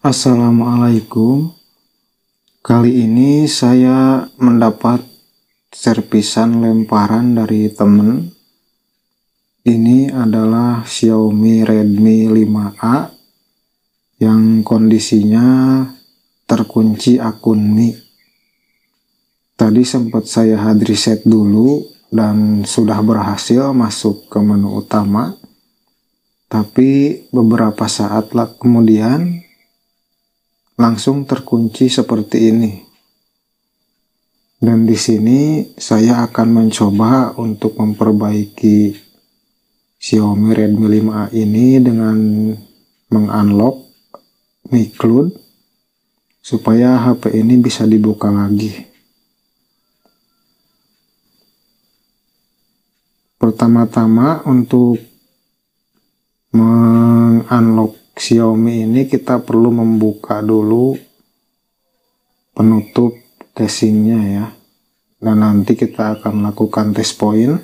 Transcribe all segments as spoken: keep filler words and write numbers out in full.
Assalamualaikum. Kali ini saya mendapat servisan lemparan dari temen. Ini adalah Xiaomi Redmi lima A yang kondisinya terkunci akun Mi. Tadi sempat saya hard reset dulu dan sudah berhasil masuk ke menu utama. Tapi beberapa saat kemudian langsung terkunci seperti ini. Dan di sini saya akan mencoba untuk memperbaiki Xiaomi Redmi lima A ini dengan mengunlock Mi Cloud supaya H P ini bisa dibuka lagi. Pertama-tama untuk mengunlock Xiaomi ini kita perlu membuka dulu penutup casingnya ya, dan nanti kita akan melakukan test point.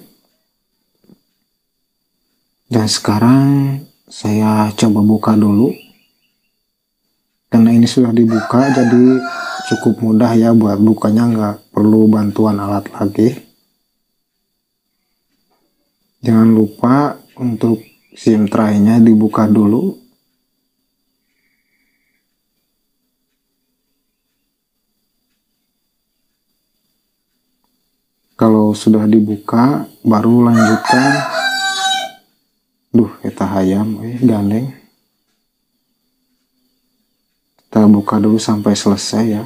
Dan sekarang saya coba buka dulu, karena ini sudah dibuka jadi cukup mudah ya buat bukanya, nggak perlu bantuan alat lagi. Jangan lupa untuk SIM tray-nya dibuka dulu. Kalau sudah dibuka, baru lanjutkan. Duh, kita hayam, eh, gandeng. Kita buka dulu sampai selesai ya.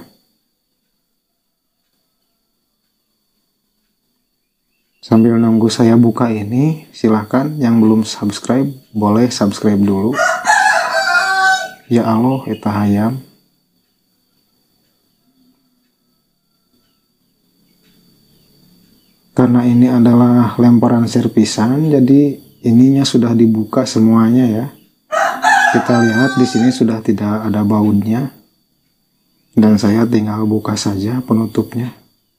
Sambil nunggu saya buka ini, silahkan yang belum subscribe, boleh subscribe dulu. Ya Allah, kita hayam. Karena ini adalah lemparan servisan, jadi ininya sudah dibuka semuanya ya. Kita lihat di sini sudah tidak ada bautnya, dan saya tinggal buka saja penutupnya.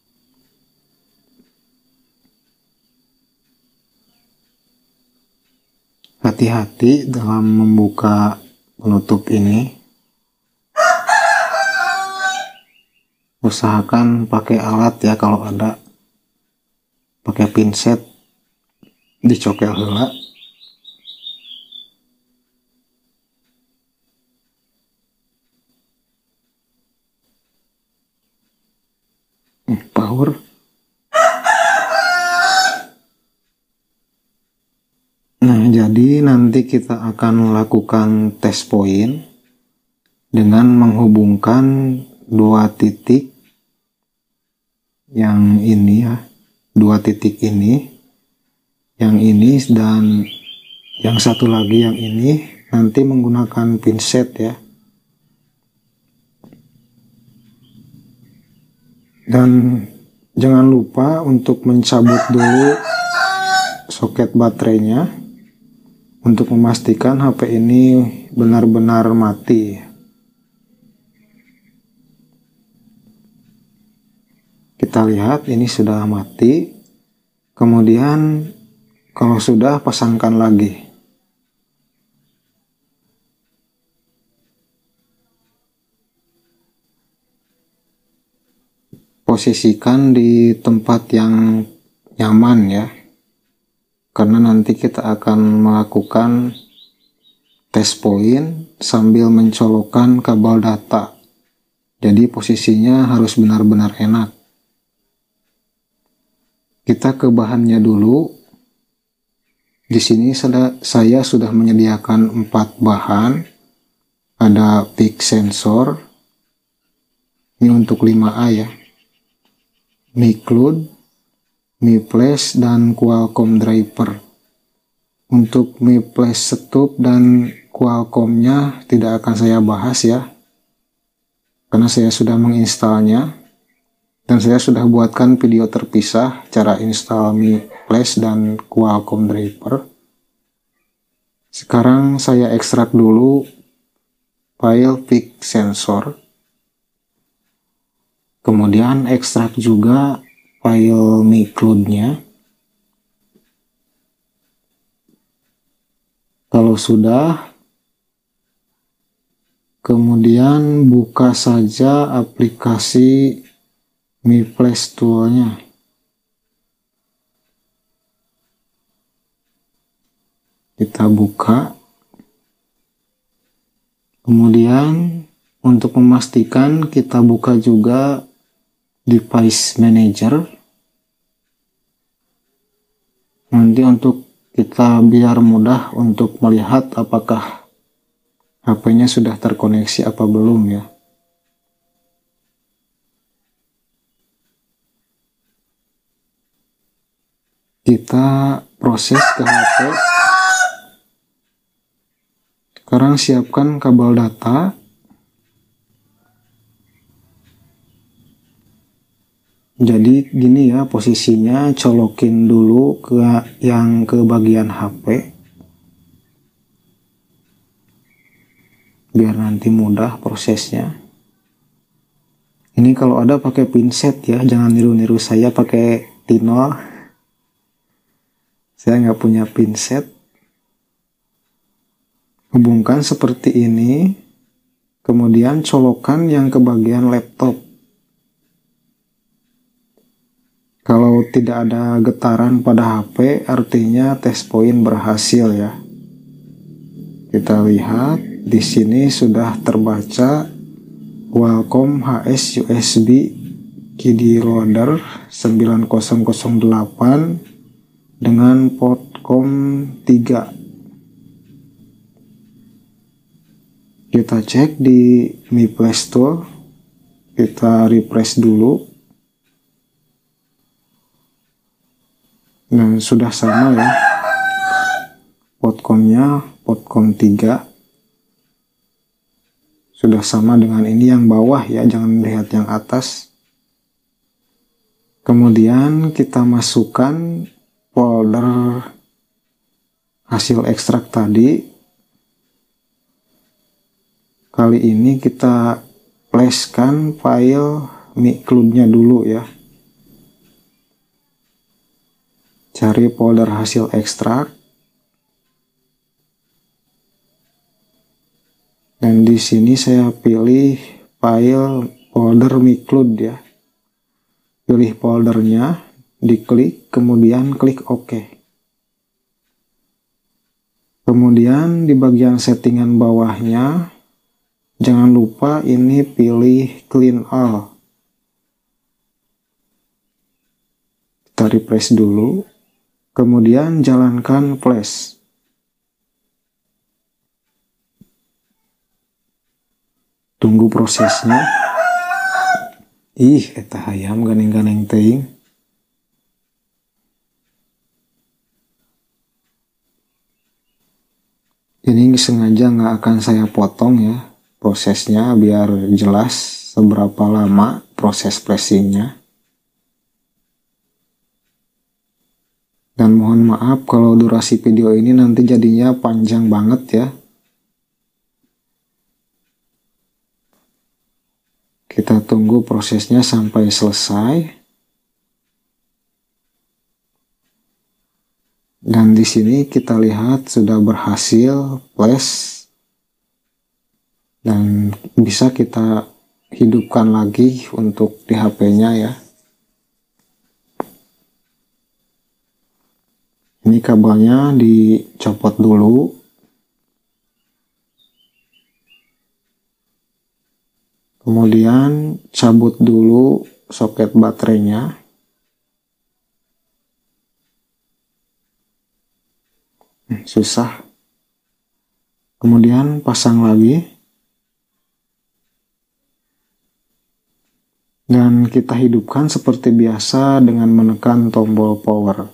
Hati-hati dalam membuka penutup ini. Usahakan pakai alat ya, kalau ada. Pakai pinset, dicokel heula. Hmm, power. Nah, jadi nanti kita akan melakukan test point dengan menghubungkan dua titik yang ini ya, dua titik ini, yang ini dan yang satu lagi yang ini, nanti menggunakan pinset ya. Dan jangan lupa untuk mencabut dulu soket baterainya untuk memastikan H P ini benar-benar mati. Kita lihat ini sudah mati. Kemudian kalau sudah, pasangkan lagi. Posisikan di tempat yang nyaman ya, karena nanti kita akan melakukan test point sambil mencolokkan kabel data. Jadi posisinya harus benar-benar enak. Kita ke bahannya dulu. Di sini saya sudah menyediakan empat bahan. Ada peak sensor. Ini untuk lima A ya. Mi Cloud, Mi Flash, dan Qualcomm driver. Untuk Mi Flash Stup dan Qualcomm-nya tidak akan saya bahas ya, karena saya sudah menginstalnya. Dan saya sudah buatkan video terpisah cara install Mi Flash dan Qualcomm driver. Sekarang saya ekstrak dulu file peak sensor. Kemudian ekstrak juga file Mi Cloud-nya. Kalau sudah, Kemudian buka saja aplikasi Mi Flash Tool-nya. Kita buka. Kemudian untuk memastikan kita buka juga Device Manager. Nanti untuk kita biar mudah untuk melihat apakah H P-nya sudah terkoneksi apa belum ya. Kita proses ke H P. Sekarang siapkan kabel data. Jadi gini ya posisinya, colokin dulu ke yang ke bagian H P. Biar nanti mudah prosesnya. Ini kalau ada pakai pinset ya, jangan niru-niru saya pakai tinol. Saya nggak punya pinset. Hubungkan seperti ini, kemudian colokan yang ke bagian laptop. Kalau tidak ada getaran pada H P, artinya test point berhasil ya. Kita lihat di sini sudah terbaca Qualcomm H S U S B Kiddie Loader sembilan nol nol delapan dengan port COM tiga. Kita cek di Mi Flash Tool, kita refresh dulu. Nah, sudah sama ya. Port COM-nya port COM tiga. Sudah sama dengan ini yang bawah ya, jangan lihat yang atas. Kemudian kita masukkan folder hasil ekstrak tadi. Kali ini kita flashkan file Mi Club-nya dulu ya. Cari folder hasil ekstrak. Dan di sini saya pilih file folder Mi Club ya. Pilih foldernya, diklik, kemudian klik OK. Kemudian di bagian settingan bawahnya, jangan lupa ini pilih Clean All. Kita refresh dulu. Kemudian jalankan flash. Tunggu prosesnya. Ih, eta hayam ganeng-ganeng teuing. Ini sengaja nggak akan saya potong ya prosesnya biar jelas seberapa lama proses flashingnya. Dan mohon maaf kalau durasi video ini nanti jadinya panjang banget ya. Kita tunggu prosesnya sampai selesai. Dan di sini kita lihat sudah berhasil flash. Dan bisa kita hidupkan lagi untuk di H P-nya ya. Ini kabelnya dicopot dulu. Kemudian cabut dulu soket baterainya. Susah. Kemudian pasang lagi. Dan kita hidupkan seperti biasa dengan menekan tombol power.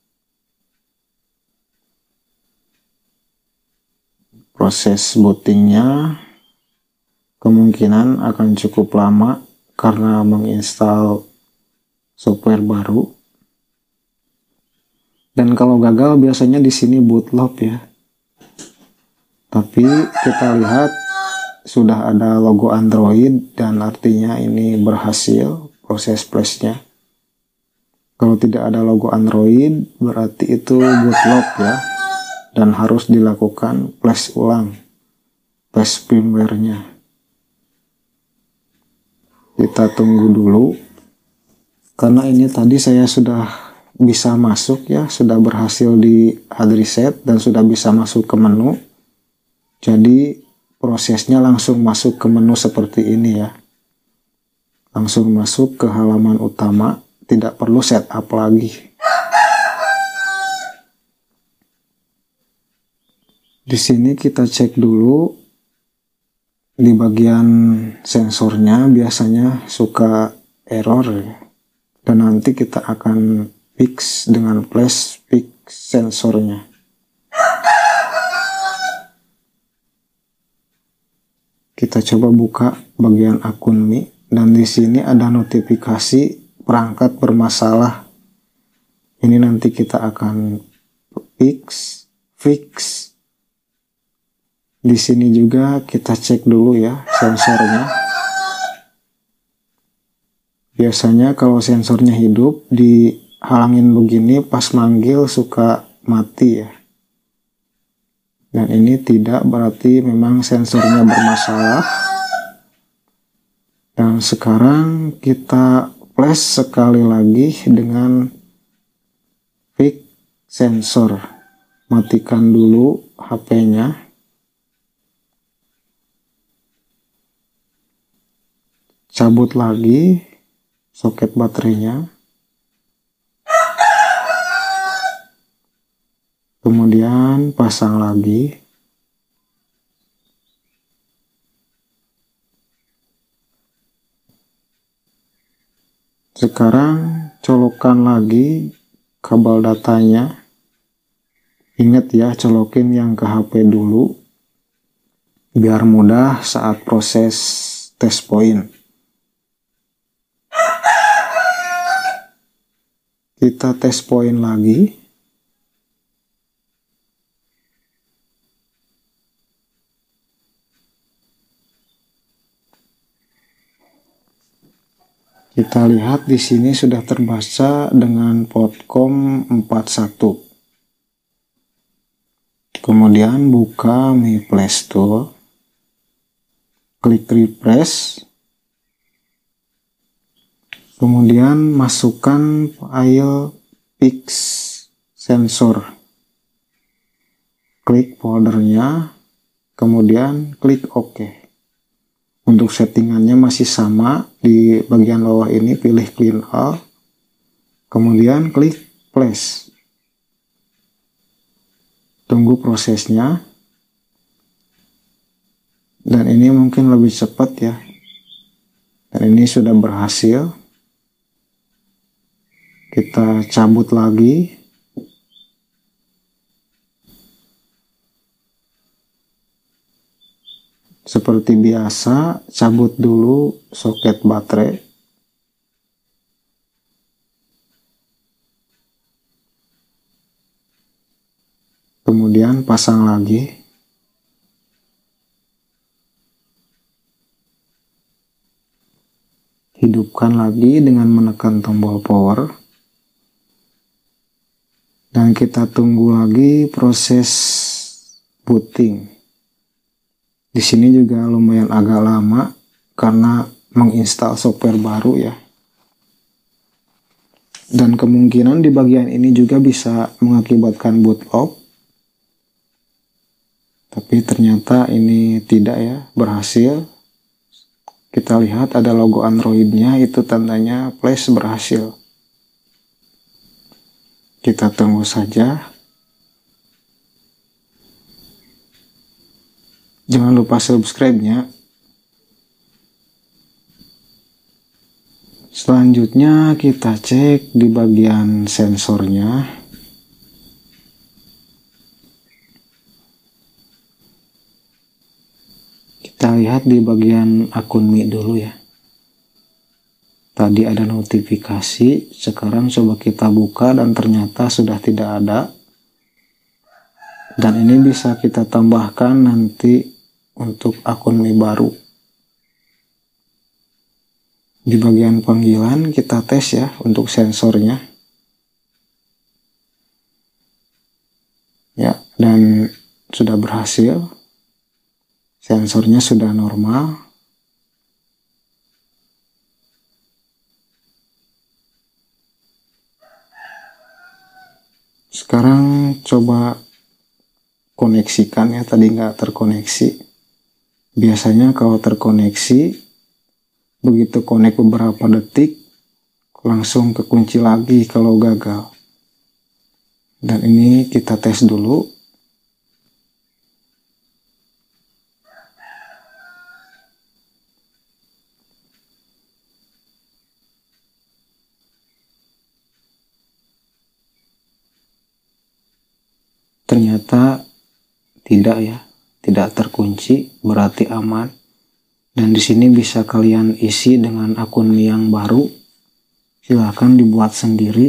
Proses bootingnya kemungkinan akan cukup lama karena menginstal software baru. Dan kalau gagal biasanya di sini bootloop ya. Tapi kita lihat sudah ada logo Android dan artinya ini berhasil proses flashnya. Kalau tidak ada logo Android berarti itu bootloop ya. Dan harus dilakukan flash ulang, flash firmware-nya. Kita tunggu dulu, karena ini tadi saya sudah bisa masuk ya, sudah berhasil di hard reset dan sudah bisa masuk ke menu. Jadi prosesnya langsung masuk ke menu seperti ini ya, langsung masuk ke halaman utama, tidak perlu setup lagi. Di sini kita cek dulu. Di bagian sensornya biasanya suka error ya. Dan nanti kita akan fix dengan flash fix sensornya. Kita coba buka bagian akun Mi, dan di sini ada notifikasi perangkat bermasalah. Ini nanti kita akan fix fix. Di sini juga kita cek dulu ya sensornya. Biasanya kalau sensornya hidup, dihalangin begini pas manggil suka mati ya. Dan ini tidak, berarti memang sensornya bermasalah. Dan sekarang kita flash sekali lagi dengan fix sensor. Matikan dulu H P-nya. Cabut lagi soket baterainya, kemudian pasang lagi. Sekarang colokan lagi kabel datanya. Ingat ya, colokin yang ke H P dulu biar mudah saat proses test point. Kita tes poin lagi. Kita lihat di sini sudah terbaca dengan Portcom empat puluh satu. Kemudian buka Mi Play Store. Klik refresh. Kemudian masukkan file fix sensor. Klik foldernya, kemudian klik OK. Untuk settingannya masih sama, di bagian bawah ini pilih clean all, kemudian klik flash. Tunggu prosesnya. Dan ini mungkin lebih cepat ya. Dan ini sudah berhasil. Kita cabut lagi. Seperti biasa, cabut dulu soket baterai. Kemudian pasang lagi. Hidupkan lagi dengan menekan tombol power. Dan kita tunggu lagi proses booting. Di sini juga lumayan agak lama karena menginstal software baru ya. Dan kemungkinan di bagian ini juga bisa mengakibatkan boot off. Tapi ternyata ini tidak ya, berhasil. Kita lihat ada logo Android-nya, itu tandanya flash berhasil. Kita tunggu saja. Jangan lupa subscribe-nya. Selanjutnya kita cek di bagian sensornya. Kita lihat di bagian akun Mi dulu ya. Tadi ada notifikasi, sekarang coba kita buka dan ternyata sudah tidak ada. Dan ini bisa kita tambahkan nanti untuk akun Mi baru. Di bagian panggilan kita tes ya untuk sensornya. Ya, dan sudah berhasil. Sensornya sudah normal. Sekarang coba koneksikan ya, tadi nggak terkoneksi. Biasanya kalau terkoneksi, begitu konek beberapa detik, langsung kekunci lagi kalau gagal. Dan ini kita tes dulu. Ternyata tidak ya, tidak terkunci, berarti aman. Dan di sini bisa kalian isi dengan akun yang baru. Silahkan dibuat sendiri.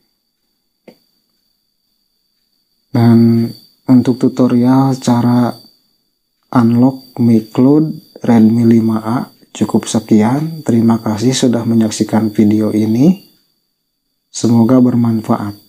Dan untuk tutorial cara unlock MiCloud Redmi lima A cukup sekian. Terima kasih sudah menyaksikan video ini. Semoga bermanfaat.